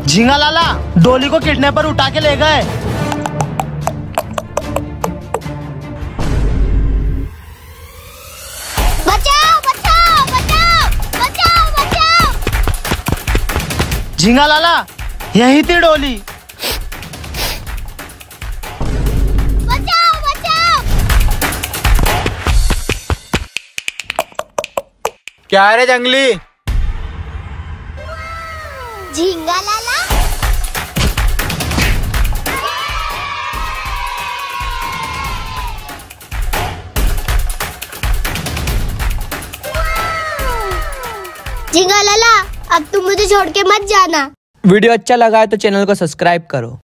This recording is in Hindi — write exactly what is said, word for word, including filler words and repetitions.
झींगा लाला, डोली को किडनैपर उठा के ले गए। बचाओ बचाओ बचाओ बचाओ बचाओ। झींगा लाला, यही थी डोली। बचाओ बचाओ। क्या रे जंगली? झींगा लाला, झींगा लाला, अब तुम मुझे छोड़ के मत जाना। वीडियो अच्छा लगा है तो चैनल को सब्सक्राइब करो।